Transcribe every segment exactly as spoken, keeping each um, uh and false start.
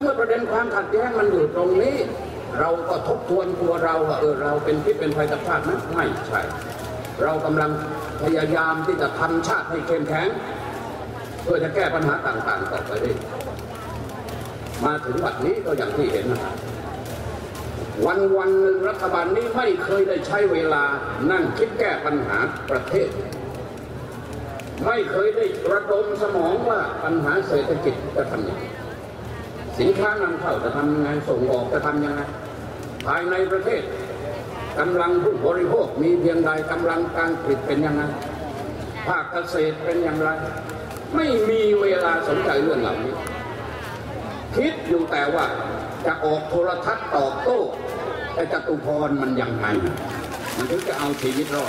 เมื่อประเด็นความขัดแย้งมันอยู่ตรงนี้เราก็ทบทวนตัวเราว่าเออเราเป็นพิษเป็นภัยกับชาติไหมไม่ใช่เรากำลังพยายามที่จะทำชาติให้เข้มแข็งเพื่อจะแก้ปัญหาต่างๆต่อไปได้มาถึงวันนี้ก็อย่างที่เห็นนะวันวันหนึ่งรัฐบาลนี้ไม่เคยได้ใช้เวลานั่งคิดแก้ปัญหาประเทศไม่เคยได้ระดมสมองว่าปัญหาเศรษฐกิจจะทำยังไงสินค้านำเข้าจะทำยังไงส่งออกจะทำยังไงภายในประเทศกำลังผู้บริโภคมีเพียงใดกำลังการผลิตเป็นยังไงภาคเกษตรเป็นอย่างไรไม่มีเวลาสนใจเรื่องเหล่านี้คิดอยู่แต่ว่าจะออกโทรทัศน์ตอบโต้ไอ้จตุพรมันยังไงมันถึงจะเอาชีวิตรอด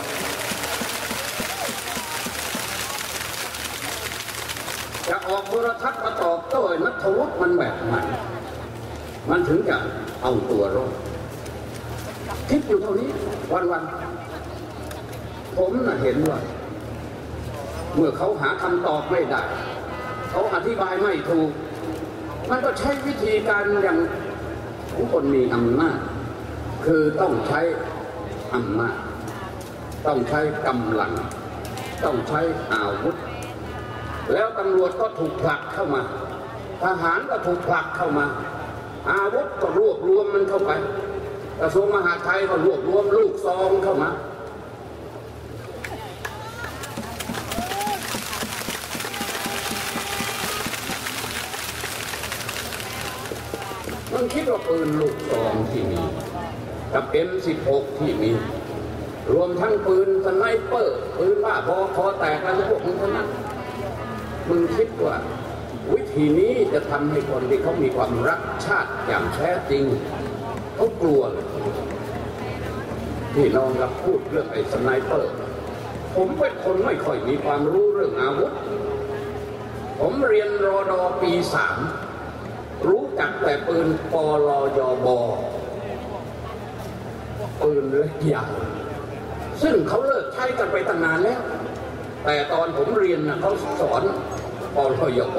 จะออกโทรทัศน์มาตอบโต้นัทวุฒิมันแบบไหนมันถึงจะเอาตัวรอดคิดอยู่เท่านี้วันๆผมน่ะเห็นว่าเมื่อเขาหาคำตอบไม่ได้เขาอธิบายไม่ถูกมันก็ใช้วิธีการอย่างของคนมีอำนาจคือต้องใช้อำนาจต้องใช้กำลังต้องใช้อาวุธแล้วตำรวจก็ถูกผลักเข้ามาทหารก็ถูกผลักเข้ามาอาวุธก็รวบรวมมันเข้าไปกระทรวงมหาดไทยก็รวบรวมลูกซองเข้ามามันคิดว่าปืนลูกซองที่มีกับ เอ็ม สิบหก ที่มีรวมทั้งปืนสไนเปอร์ปืนบ้าบอคอแตกอะไรพวกนี้ทั้งนั้นมึงคิดว่าวิธีนี้จะทำให้คนที่เขามีความรักชาติอย่างแท้จริงเขากลัวเลยที่น้องรับพูดเรื่องไอ้สไนเปอร์ผมเป็นคนไม่ค่อยมีความรู้เรื่องอาวุธผมเรียนรอดอปีสามรู้จักแต่ปืนปลยบปืนเล็กยาวซึ่งเขาเลิกใช้กันไปตั้งนานแล้วแต่ตอนผมเรียนนะเขาสอนปลยบ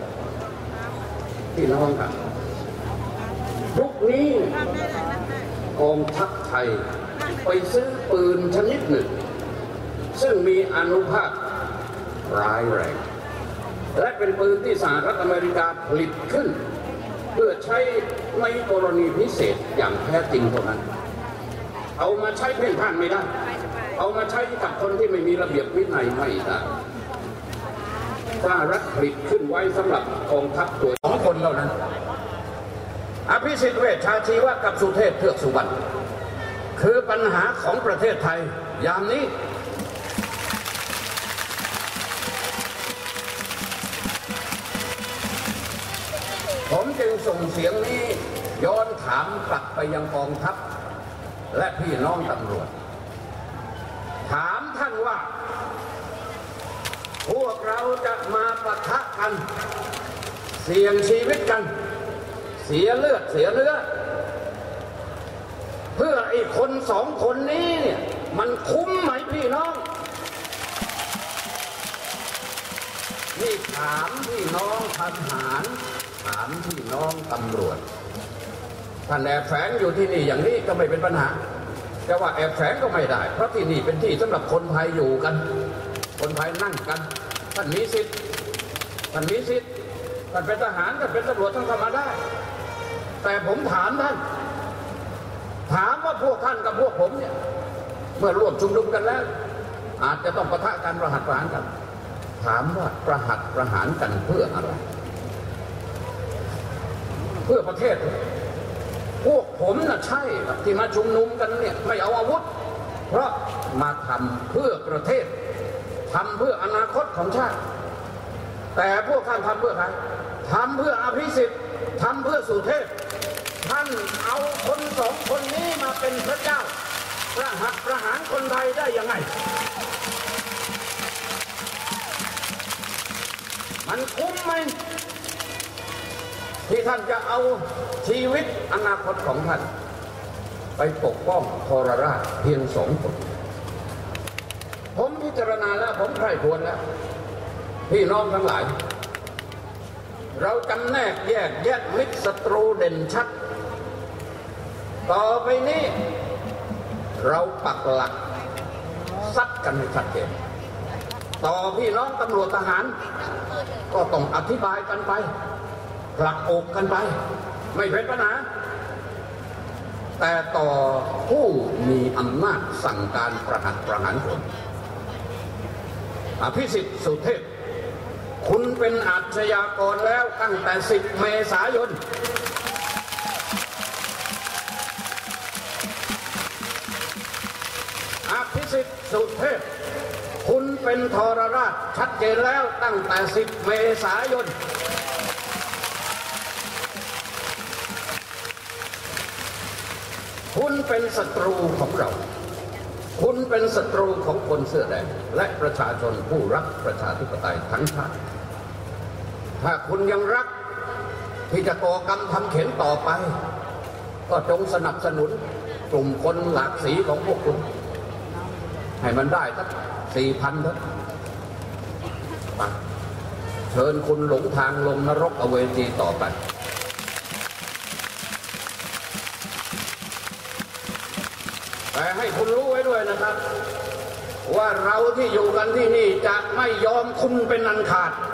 ที่น้องครับยุคนี้กองทัพไทยไปซื้อปืนชนิดหนึ่งซึ่งมีอานุภาพร้ายแรงและเป็นปืนที่สหรัฐอเมริกาผลิตขึ้นเพื่อใช้ในกรณีพิเศษอย่างแท้จริงเท่านั้นเอามาใช้เพ่นพ่านไม่ได้เอามาใช้กับคนที่ไม่มีระเบียบวินัยไม่ได้สหรัฐผลิตขึ้นไว้สำหรับกองทัพตัวสองคนเท่านั้นอภิสิทธิ์เวชชาชีวะกับสุเทพเทือกสุบรรณคือปัญหาของประเทศไทยยามนี้ผมจึงส่งเสียงนี้ย้อนถามกลับไปยังกองทัพและพี่น้องตำรวจถามท่านว่าพวกเราจะมาปะทะกันเสี่ยงชีวิตกันเสียเลือดเสียเนื้อเพื่อไอ้คนสองคนนี้เนี่ยมันคุ้มไหมพี่น้องนี่ถามพี่น้องทหารถามพี่น้องตำรวจท่านแอบแฝงอยู่ที่นี่อย่างนี้ก็ไม่เป็นปัญหาแต่ว่าแอบแฝงก็ไม่ได้เพราะที่นี่เป็นที่สำหรับคนไทยอยู่กันคนไทยนั่งกันท่านมีสิทธิ์ท่านมีสิทธิ์ท่านเป็นทหารท่านเป็นตำรวจท่านเข้ามาได้แต่ผมถามท่านถามว่าพวกท่านกับพวกผมเนี่ยเมื่อร่วมชุมนุมกันแล้วอาจจะต้องปะทะกันประหัตประหารกันถามว่าประหัตประหารกันเพื่ออะไรเพื่อประเทศพวกผมน่ะใช่ที่มาชุมนุมกันเนี่ยไม่เอาอาวุธเพราะมาทำเพื่อประเทศทำเพื่ออนาคตของชาติแต่พวกท่านทำเพื่อใครทำเพื่ออภิสิทธิ์ทำเพื่อสุเทพท่านเอาคนสองคนนี้มาเป็นพระเจ้าประหัตประหารคนไทยได้ยังไงมันคุ้มไหมที่ท่านจะเอาชีวิตอนาคตของท่านไปปกป้องทรราชเพียงสองคนผมพิจารณาแล้วผมใคร่ครวญแล้วพี่น้องทั้งหลายเราจำแนกแยกแยกมิตรศัตรูเด่นชัดต่อไปนี้เราปักหลักซัดกันให้ชัดเจนต่อพี่น้องตำรวจทหารก็ต้องอธิบายกันไปผลักอกกันไปไม่เป็นปัญหาแต่ต่อผู้มีอำนาจสั่งการประหารประหารผลอภิสิทธิ์สุเทพคุณเป็นอาชญากรแล้วตั้งแต่สิบเมษายนอภิสิทธิ์สุเทพคุณเป็นทรราชชัดเจนแล้วตั้งแต่สิบเมษายนคุณเป็นศัตรูของเราคุณเป็นศัตรูของคนเสื้อแดงและประชาชนผู้รักประชาธิปไตยทั้งชาติถ้าคุณยังรักที่จะก่อกรรมทำเข็นต่อไปก็จงสนับสนุนกลุ่มคนหลากสีของพวกคุณให้มันได้สักสี่พันเถอะเชิญคุณหลงทางลงนรกอเวจีต่อไปแต่ให้คุณรู้ไว้ด้วยนะครับว่าเราที่อยู่กันที่นี่จะไม่ยอมคุณเป็นอันขาด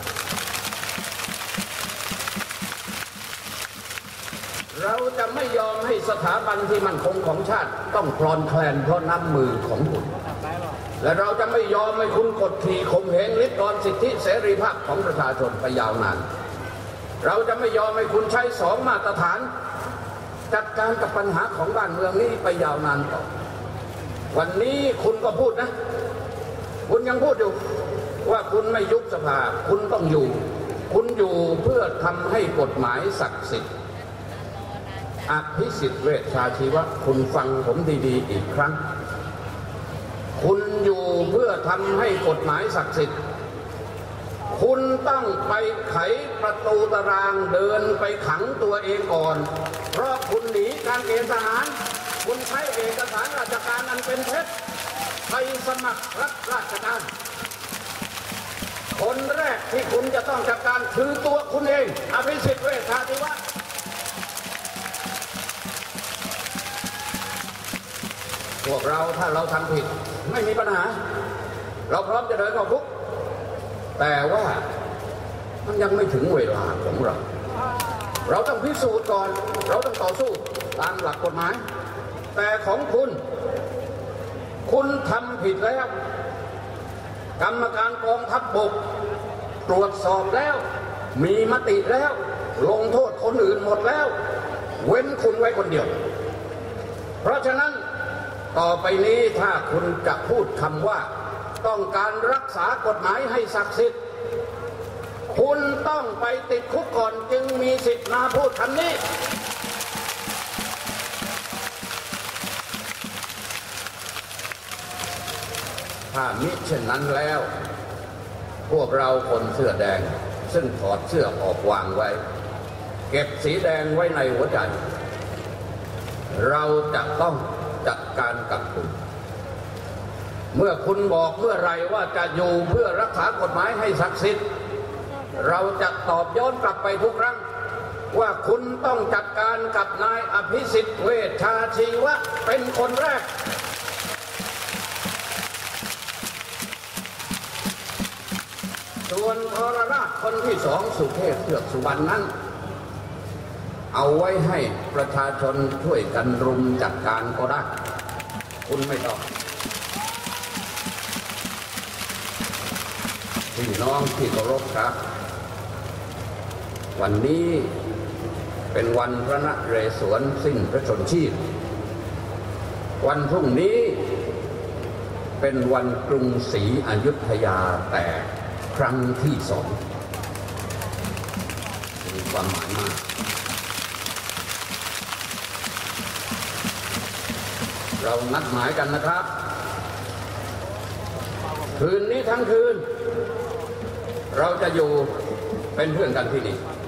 เราจะไม่ยอมให้สถาบันที่มั่นคงของชาติต้องคลอนแคลนเพราะน้ำมือของคุณและเราจะไม่ยอมให้คุณกดขี่ข่มเหงริดรอนสิทธิเสรีภาพของประชาชนไปยาวนานเราจะไม่ยอมให้คุณใช้สองมาตรฐานจัดการกับปัญหาของบ้านเมืองนี้ไปยาวนานต่อวันนี้คุณก็พูดนะคุณยังพูดอยู่ว่าคุณไม่ยุบสภาคุณต้องอยู่คุณอยู่เพื่อทำให้กฎหมายศักดิ์สิทธิ์อภิสิทธิ์เวชชาชีวะคุณฟังผมดีๆอีกครั้งคุณอยู่เพื่อทำให้กฎหมายศักดิ์สิทธิ์คุณต้องไปไขประตูตารางเดินไปขังตัวเองก่อนเพราะคุณหนีการเกณฑ์ทหารคุณใช้เอกสารราชการอันเป็นเท็จไปสมัครรับราชการคนแรกที่คุณจะต้องจัดการคือตัวคุณเองอภิสิทธิ์เวชชาชีวะพวกเราถ้าเราทำผิดไม่มีปัญหาเราพร้อมจะเดินเข้าคุกแต่ว่ามันยังไม่ถึงเวลาของเราเราต้องพิสูจน์ก่อนเราต้องต่อสู้ตามหลักกฎหมายแต่ของคุณคุณทำผิดแล้วกรรมการกองทัพบกตรวจสอบแล้วมีมติแล้วลงโทษคนอื่นหมดแล้วเว้นคุณไว้คนเดียวเพราะฉะนั้นต่อไปนี้ถ้าคุณจะพูดคำว่าต้องการรักษากฎหมายให้ศักดิ์สิทธิ์คุณต้องไปติดคุกก่อนจึงมีสิทธิ์มาพูดคำนี้ถ้ามิเช่นนั้นแล้วพวกเราคนเสื้อแดงซึ่งถอดเสื้อออกวางไว้เก็บสีแดงไว้ในหัวใจเราจะต้องจัดการกับคุณเมื่อคุณบอกเมื่อไรว่าจะอยู่เพื่อรักษากฎหมายให้ศักดิ์สิทธิ์เราจะตอบย้อนกลับไปทุกครั้งว่าคุณต้องจัดการกับนายอภิสิทธิ์เวชชาชีวะเป็นคนแรกส่วนทรราชคนที่สองสุเทพเทือกสุบรรณนั้นเอาไว้ให้ประชาชนช่วยกันรุมจัดการก็ได้คุณไม่ต้องพี่น้องที่เคารพครับวันนี้เป็นวันพระนเรศวรสิ้นพระชนชีพวันพรุ่งนี้เป็นวันกรุงศรีอยุธยาแตกครั้งที่สองมีความหมายมากเรานัดหมายกันนะครับคืนนี้ทั้งคืนเราจะอยู่เป็นเพื่อนกันที่นี่